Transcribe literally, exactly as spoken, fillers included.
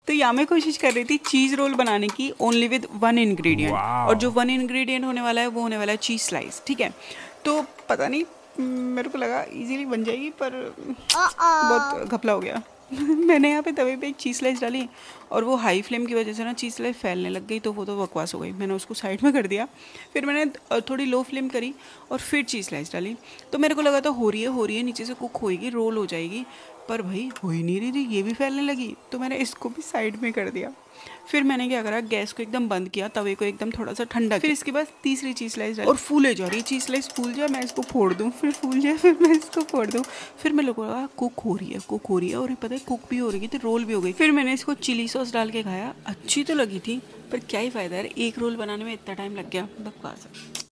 तो यहाँ मैं कोशिश कर रही थी चीज़ रोल बनाने की ओनली विद वन इंग्रेडिएंट, और जो वन इंग्रेडिएंट होने वाला है वो होने वाला है चीज़ स्लाइस। ठीक है, तो पता नहीं मेरे को लगा इजीली बन जाएगी, पर बहुत घपला हो गया। मैंने यहाँ पे तवे पे एक चीज़ स्लाइस डाली और वो हाई फ्लेम की वजह से ना चीज़ स्लाइस फैलने लग गई, तो वो तो बकवास हो गई। मैंने उसको साइड में कर दिया, फिर मैंने थोड़ी लो फ्लेम करी और फिर चीज़ स्लाइस डाली। तो मेरे को लगा था हो रही है हो रही है नीचे से कुक होएगी, रोल हो जाएगी, पर भाई हो ही नहीं रही थी, ये भी फैलने लगी। तो मैंने इसको भी साइड में कर दिया। फिर मैंने क्या करा, गैस को एकदम बंद किया, तवे को एकदम थोड़ा सा ठंडा, फिर इसके बाद तीसरी चीज़ स्लाइस डाली और फूले जा रही है। चीज़ स्लाइस फूल जाए मैं इसको फोड़ दूँ, फिर फूल जाए फिर मैं इसको फोड़ दूँ। फिर मेरे को लगा कुक हो रही है कुक हो रही है और पता है कुक भी हो रही थी, रोल भी हो गई। फिर मैंने इसको चिली सॉस डाल के खाया, अच्छी तो लगी थी, पर क्या ही फ़ायदा यार, एक रोल बनाने में इतना टाइम लग गया, बकवास है।